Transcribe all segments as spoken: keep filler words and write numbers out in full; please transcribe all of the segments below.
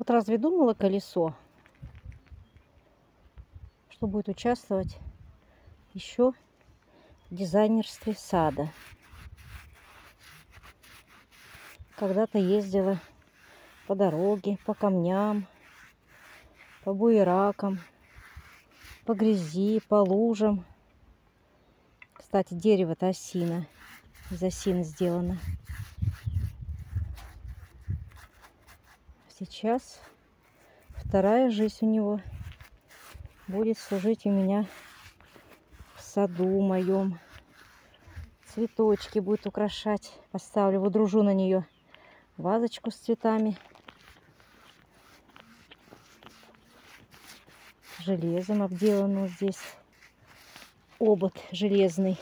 Вот разве думала колесо, что будет участвовать еще в дизайнерстве сада? Когда-то ездила по дороге, по камням, по буеракам, по грязи, по лужам. Кстати, дерево-то осина, из осины сделано. Сейчас вторая жизнь у него будет служить у меня в саду моем. Цветочки будет украшать. Поставлю, водружу на нее вазочку с цветами. Железом обделано здесь. Обод железный.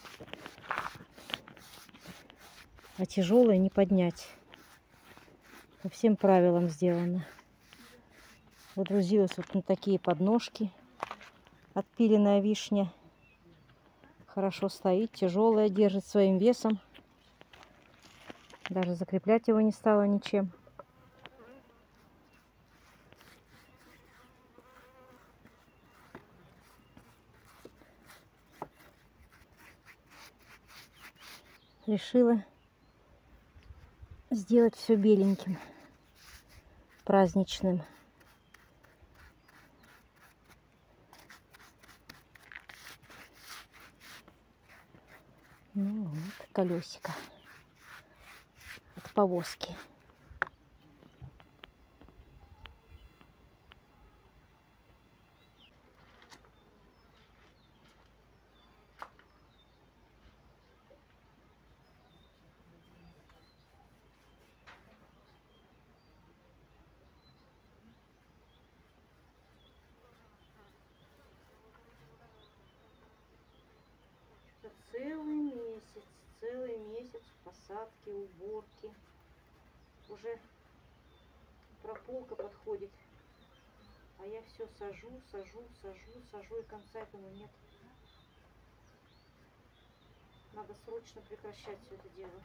А тяжелое не поднять. По всем правилам сделано. Водрузилась вот на такие подножки. Отпиленная вишня. Хорошо стоит, тяжелая, держит своим весом. Даже закреплять его не стало ничем. Решила сделать все беленьким, праздничным. Ну вот, колесико от повозки. Целый месяц, целый месяц посадки, уборки. Уже прополка подходит. А я все сажу, сажу, сажу, сажу, и конца этому нет. Надо срочно прекращать все это дело.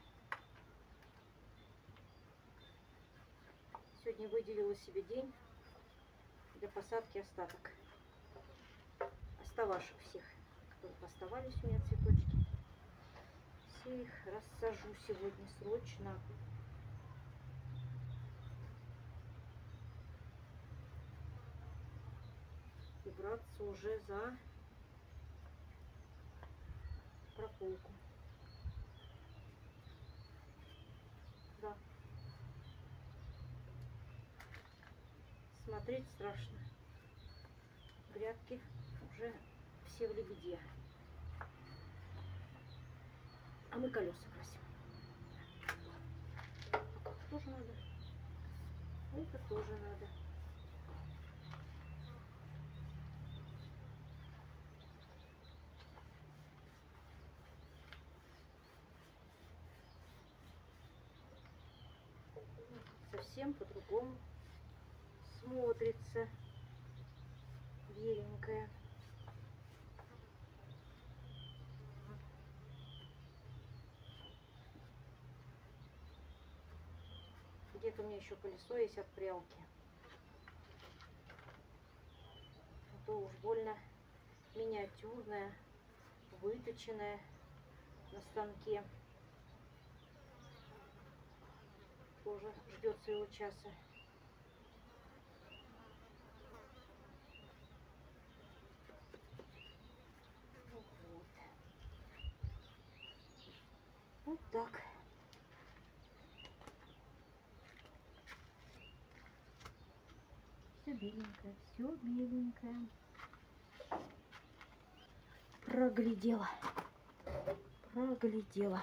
Сегодня выделила себе день для посадки остаток. Остававших всех, которые поставались у меня цветочки. Все их рассажу сегодня срочно. И браться уже за прополку. Да. Смотреть страшно. Грядки уже все в лебеде. А мы колеса красим. А как тоже надо? Это тоже надо. Совсем по-другому смотрится беленькая. Где-то у меня еще колесо есть от прялки. А то уж больно миниатюрное, выточенное на станке. Тоже ждет своего часа. Вот. Вот так. Все беленькое, все беленькое. Проглядела. Проглядела.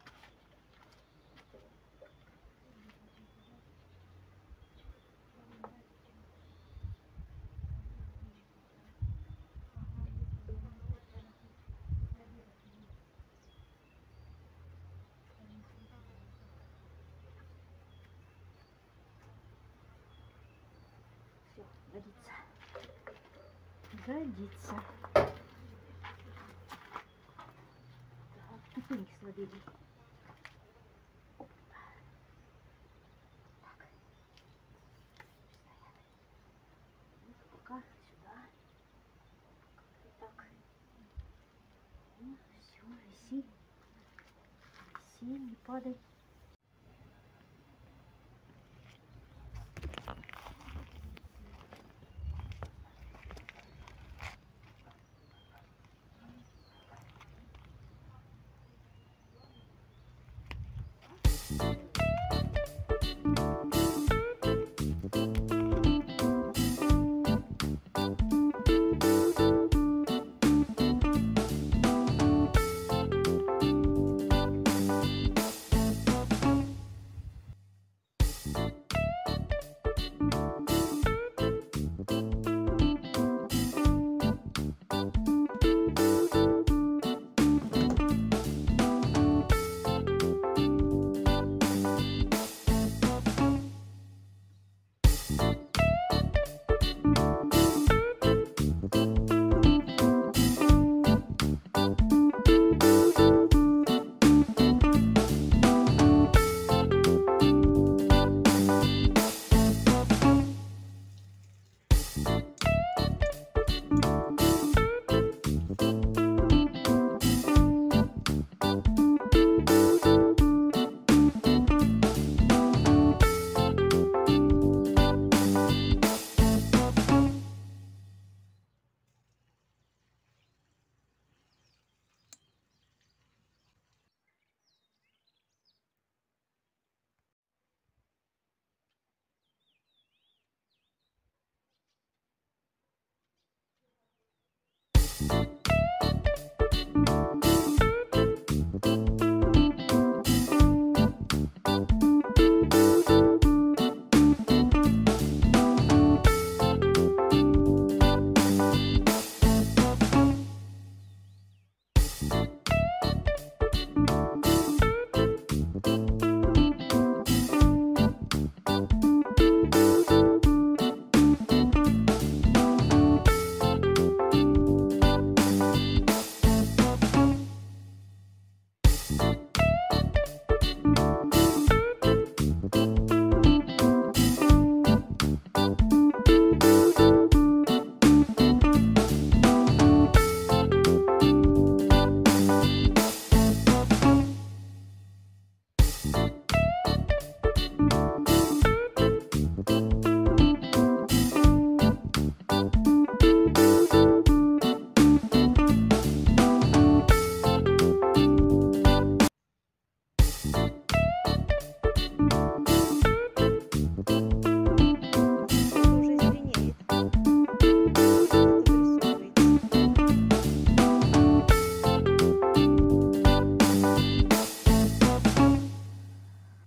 Все, годится. Годится. Ступеньки слабее. Так. немножко сюда. Так. Ну, все, виси. Виси, не падай.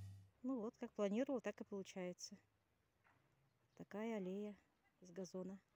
Планировал, так и получается. Такая аллея из газона.